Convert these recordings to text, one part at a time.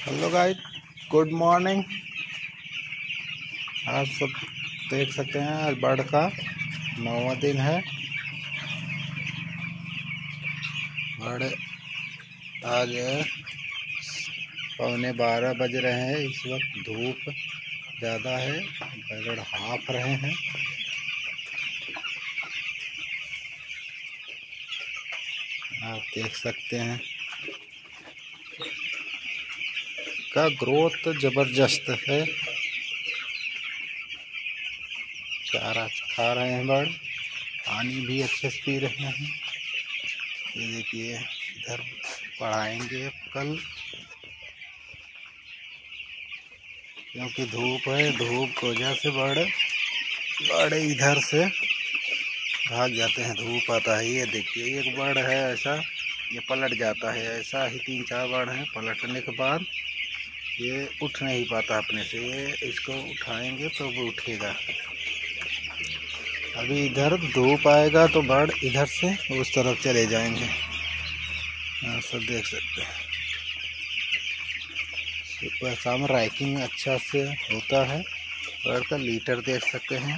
Hello guys, good morning. आप सब देख सकते हैं आज बर्ड का 9वां दिन है। बर्ड आज 11:15 बज रहे हैं। इस वक्त धूप ज़्यादा है, बर्ड हाँफ रहे हैं। आप देख सकते हैं का ग्रोथ ज़बरदस्त है। चारा खा रहे हैं बर्ड, पानी भी अच्छे से पी रहे हैं। ये देखिए, इधर पढ़ाएंगे कल क्योंकि धूप है। धूप की वजह से बर्ड इधर से भाग जाते हैं। धूप आता है। ये देखिए, एक बर्ड है ऐसा, ये पलट जाता है। ऐसा ही 3-4 बर्ड हैं। पलटने के बाद ये उठ नहीं पाता अपने से। ये इसको उठाएंगे तो वो उठेगा। अभी इधर धूप आएगा तो बर्ड इधर से उस तरफ चले जाएंगे। आप सब देख सकते हैं। सुबह शाम रैकिंग अच्छा से होता है। बर्ड का लीटर देख सकते हैं।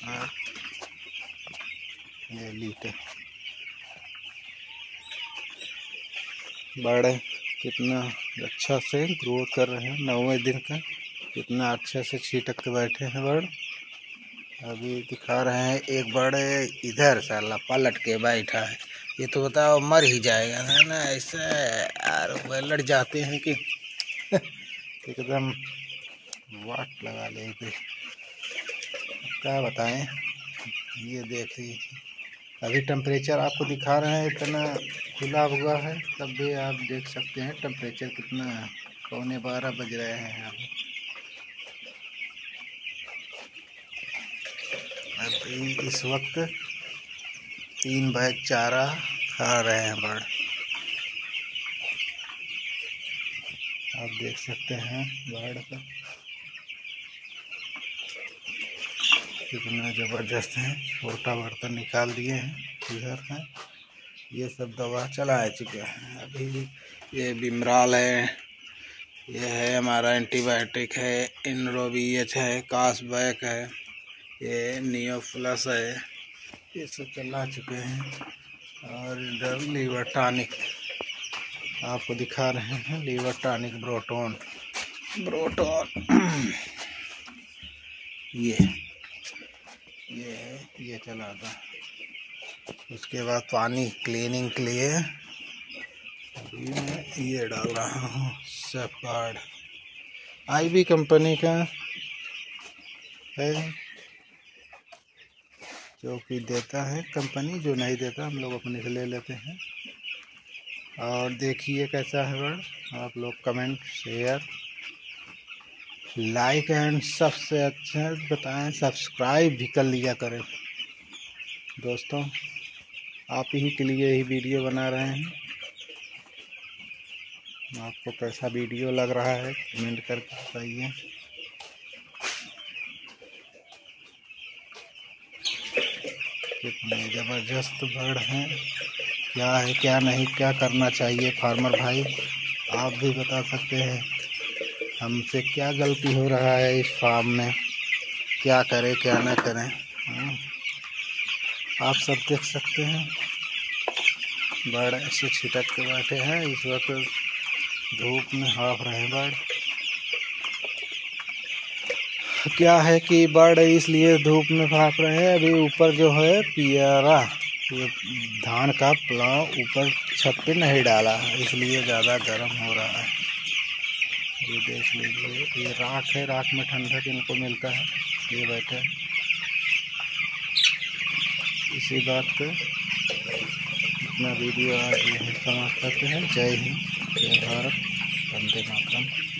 ये लीटर बर्ड कितना अच्छा से ग्रोथ कर रहे हैं। 9वें दिन का कितना अच्छे से छिटक के बैठे हैं बर्ड। अभी दिखा रहे हैं एक बर्ड इधर साला पलट के बैठा है। ये तो बताओ मर ही जाएगा, है ना। ऐसा यार पलट जाते हैं कि एकदम वाट लगा लेते। क्या बताएं। ये देख लीजिए, अभी टेम्परेचर आपको दिखा रहे हैं। इतना खुला हुआ है तब भी आप देख सकते हैं टेम्परेचर कितना है। 11:15 बज रहे हैं। अभी इस वक्त 3 बैग चारा खा रहे हैं बर्ड। आप देख सकते हैं बर्ड का कितना ज़बरदस्त है। छोटा बर्तन निकाल दिए हैं इधर का। ये सब दवा चला चुके हैं। अभी ये बिमराल है, ये है हमारा एंटीबायोटिक है, इनरोबीएच है, कासबैक है, ये नियोप्लस है। ये सब चला चुके हैं। और इधर लीवर टॉनिक आपको दिखा रहे हैं। लीवर टॉनिक ब्रोटोन ये है, ये चला था। उसके बाद पानी क्लीनिंग के लिए ये डाल रहा हूँ सेफगार्ड। आईबी कंपनी का है, जो कि देता है कंपनी। जो नहीं देता हम लोग अपने से ले लेते हैं। और देखिए कैसा है बर्ड। आप लोग कमेंट, शेयर, लाइक एंड सबसे अच्छा बताएं, सब्सक्राइब भी कर लिया करें दोस्तों। आप ही के लिए ही वीडियो बना रहे हैं। आपको कैसा वीडियो लग रहा है कमेंट करके बताइए। कितने ज़बरदस्त बर्ड हैं। क्या है क्या नहीं, क्या करना चाहिए फार्मर भाई, आप भी बता सकते हैं। हमसे क्या गलती हो रहा है इस फार्म में, क्या करें क्या ना करें। आप सब देख सकते हैं बर्ड ऐसे छिटक के बैठे हैं। इस वक्त धूप में हाँफ रहे हैं बर्ड। क्या है कि बर्ड इसलिए धूप में हाँफ रहे हैं। अभी ऊपर जो है पियरा, ये धान का प्लाव ऊपर छत पे नहीं डाला, इसलिए ज़्यादा गर्म हो रहा है। ये देख लीजिए, ये राख है। राख में ठंडक इनको मिलता है। ये बैठे इसी बात पे अपना वीडियो आज यहीं समाप्त करते हैं। जय हिंद, जय भारत, वंदे मातरम।